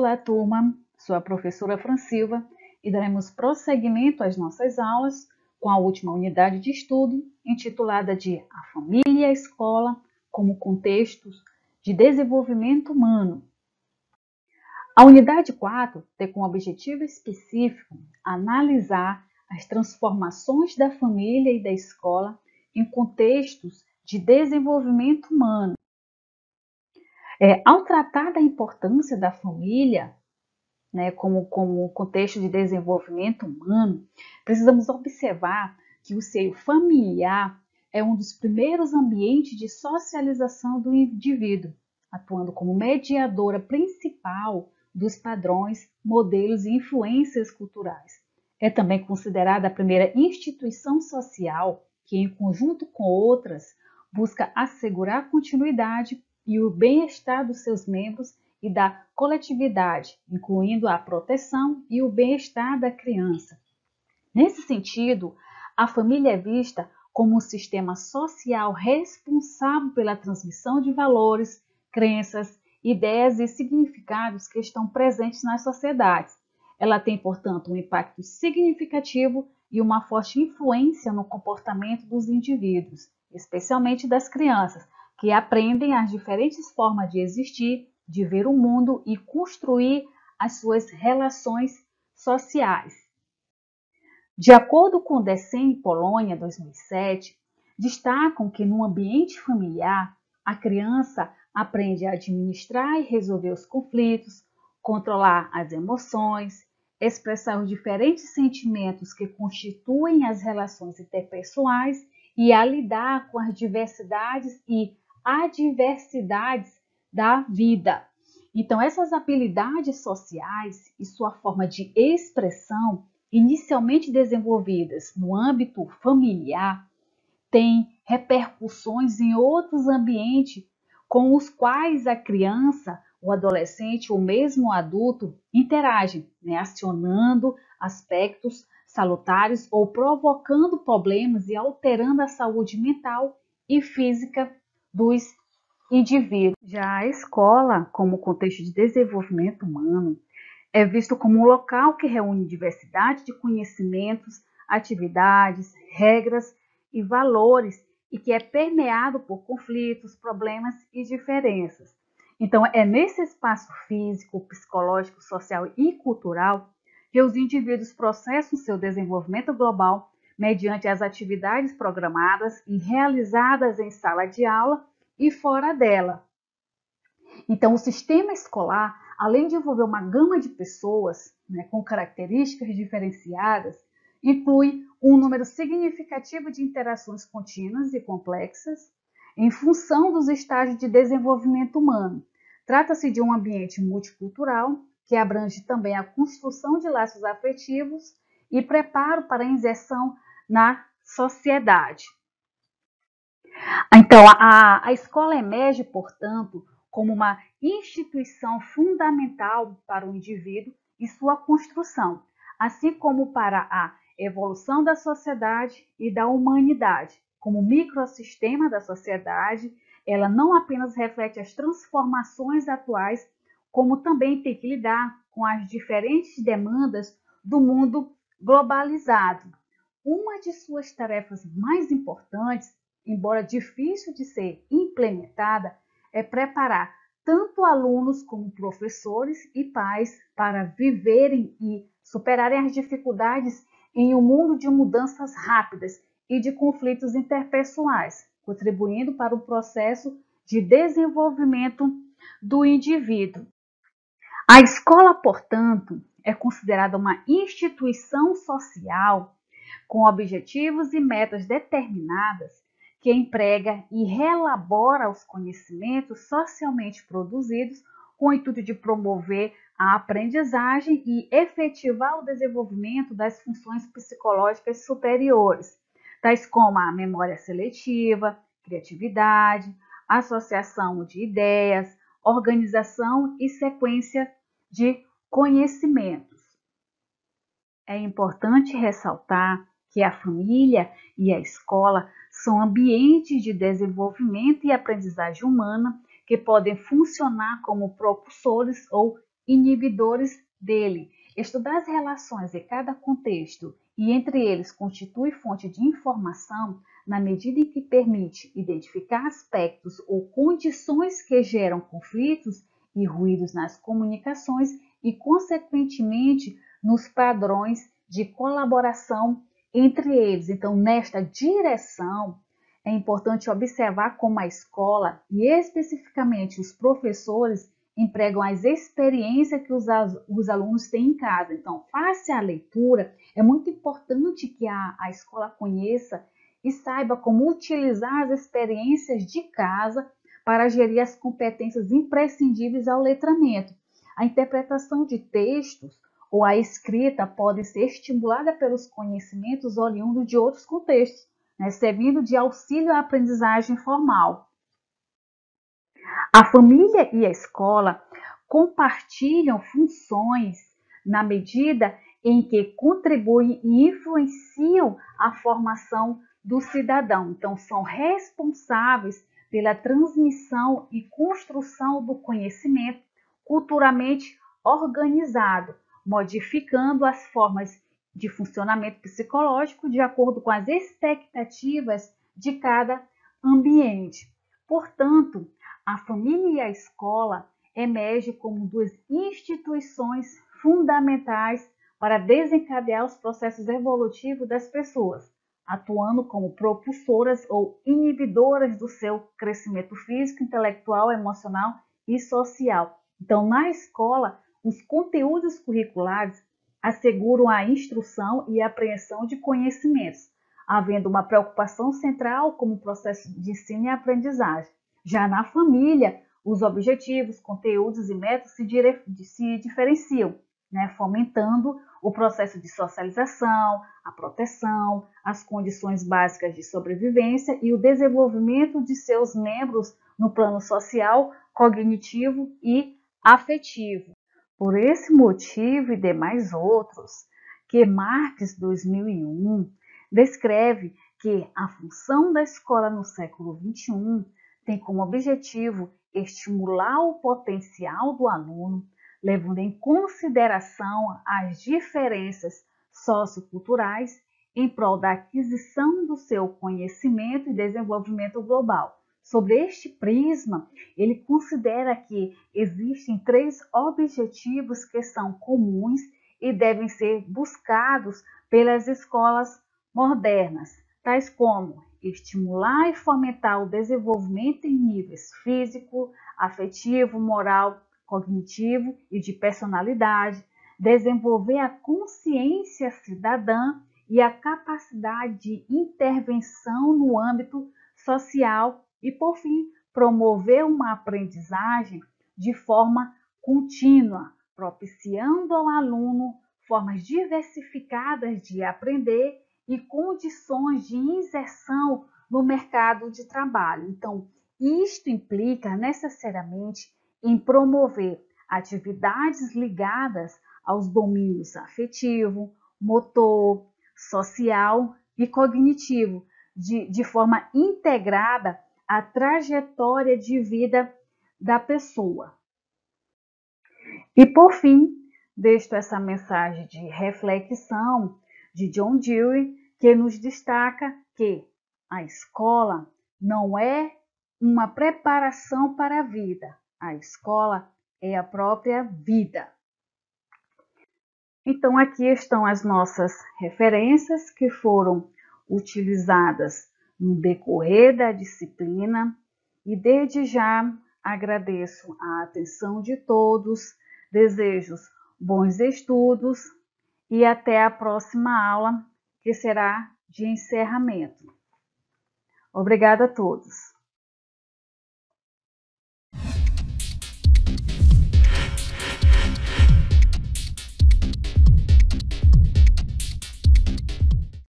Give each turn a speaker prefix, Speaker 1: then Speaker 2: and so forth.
Speaker 1: Olá, turma! Sou a professora Fran Silva e daremos prosseguimento às nossas aulas com a última unidade de estudo, intitulada de A Família e a Escola como Contextos de Desenvolvimento Humano. A unidade 4 tem como objetivo específico analisar as transformações da família e da escola em contextos de desenvolvimento humano. Ao tratar da importância da família, como contexto de desenvolvimento humano, precisamos observar que o seio familiar é um dos primeiros ambientes de socialização do indivíduo, atuando como mediadora principal dos padrões, modelos e influências culturais. É também considerada a primeira instituição social que, em conjunto com outras, busca assegurar a continuidade e o bem-estar dos seus membros e da coletividade, incluindo a proteção e o bem-estar da criança. Nesse sentido, a família é vista como um sistema social responsável pela transmissão de valores, crenças, ideias e significados que estão presentes nas sociedades. Ela tem, portanto, um impacto significativo e uma forte influência no comportamento dos indivíduos, especialmente das crianças, que aprendem as diferentes formas de existir, de ver o mundo e construir as suas relações sociais. De acordo com o DECEM Polônia 2007, destacam que no ambiente familiar, a criança aprende a administrar e resolver os conflitos, controlar as emoções, expressar os diferentes sentimentos que constituem as relações interpessoais e a lidar com as diversidades e adversidades da vida. Então, essas habilidades sociais e sua forma de expressão, inicialmente desenvolvidas no âmbito familiar, têm repercussões em outros ambientes com os quais a criança, o adolescente ou mesmo o adulto interagem, acionando aspectos salutares ou provocando problemas e alterando a saúde mental e física dos indivíduos. Já a escola, como contexto de desenvolvimento humano, é visto como um local que reúne diversidade de conhecimentos, atividades, regras e valores e que é permeado por conflitos, problemas e diferenças. Então, é nesse espaço físico, psicológico, social e cultural que os indivíduos processam seu desenvolvimento global mediante as atividades programadas e realizadas em sala de aula e fora dela. Então, o sistema escolar, além de envolver uma gama de pessoas com características diferenciadas, inclui um número significativo de interações contínuas e complexas em função dos estágios de desenvolvimento humano. Trata-se de um ambiente multicultural que abrange também a construção de laços afetivos e preparo para a inserção na sociedade. Então, a escola emerge, portanto, como uma instituição fundamental para o indivíduo e sua construção, assim como para a evolução da sociedade e da humanidade. Como microsistema da sociedade, ela não apenas reflete as transformações atuais, como também tem que lidar com as diferentes demandas do mundo globalizado. Uma de suas tarefas mais importantes, embora difícil de ser implementada, é preparar tanto alunos como professores e pais para viverem e superarem as dificuldades em um mundo de mudanças rápidas e de conflitos interpessoais, contribuindo para o processo de desenvolvimento do indivíduo. A escola, portanto, é considerada uma instituição social com objetivos e metas determinadas que emprega e relabora os conhecimentos socialmente produzidos com o intuito de promover a aprendizagem e efetivar o desenvolvimento das funções psicológicas superiores, tais como a memória seletiva, criatividade, associação de ideias, organização e sequência de conhecimentos. É importante ressaltar que a família e a escola são ambientes de desenvolvimento e aprendizagem humana que podem funcionar como propulsores ou inibidores dele. Estudar as relações de cada contexto e entre eles constitui fonte de informação na medida em que permite identificar aspectos ou condições que geram conflitos e ruídos nas comunicações e, consequentemente, nos padrões de colaboração entre eles. Então, nesta direção, é importante observar como a escola e especificamente os professores empregam as experiências que os alunos têm em casa. Então, face à leitura, é muito importante que a escola conheça e saiba como utilizar as experiências de casa para gerir as competências imprescindíveis ao letramento. A interpretação de textos ou a escrita pode ser estimulada pelos conhecimentos oriundos de outros contextos, servindo de auxílio à aprendizagem formal. A família e a escola compartilham funções na medida em que contribuem e influenciam a formação do cidadão. Então, são responsáveis pela transmissão e construção do conhecimento culturalmente organizado, modificando as formas de funcionamento psicológico de acordo com as expectativas de cada ambiente. Portanto, a família e a escola emergem como duas instituições fundamentais para desencadear os processos evolutivos das pessoas, atuando como propulsoras ou inibidoras do seu crescimento físico, intelectual, emocional e social. Então, na escola, os conteúdos curriculares asseguram a instrução e a apreensão de conhecimentos, havendo uma preocupação central como processo de ensino e aprendizagem. Já na família, os objetivos, conteúdos e métodos se diferenciam, fomentando o processo de socialização, a proteção, as condições básicas de sobrevivência e o desenvolvimento de seus membros no plano social, cognitivo e afetivo. Por esse motivo e demais outros, que Marx, 2001, descreve que a função da escola no século XXI tem como objetivo estimular o potencial do aluno, levando em consideração as diferenças socioculturais em prol da aquisição do seu conhecimento e desenvolvimento global. Sobre este prisma, ele considera que existem 3 objetivos que são comuns e devem ser buscados pelas escolas modernas, tais como estimular e fomentar o desenvolvimento em níveis físico, afetivo, moral, cognitivo e de personalidade, desenvolver a consciência cidadã e a capacidade de intervenção no âmbito social e, por fim, promover uma aprendizagem de forma contínua, propiciando ao aluno formas diversificadas de aprender e condições de inserção no mercado de trabalho. Então, isto implica necessariamente em promover atividades ligadas aos domínios afetivo, motor, social e cognitivo, de forma integrada à trajetória de vida da pessoa. E, por fim, deixo essa mensagem de reflexão de John Dewey, que nos destaca que a escola não é uma preparação para a vida, a escola é a própria vida. Então, aqui estão as nossas referências que foram utilizadas no decorrer da disciplina e desde já agradeço a atenção de todos, desejo bons estudos e até a próxima aula, que será de encerramento. Obrigada a todos.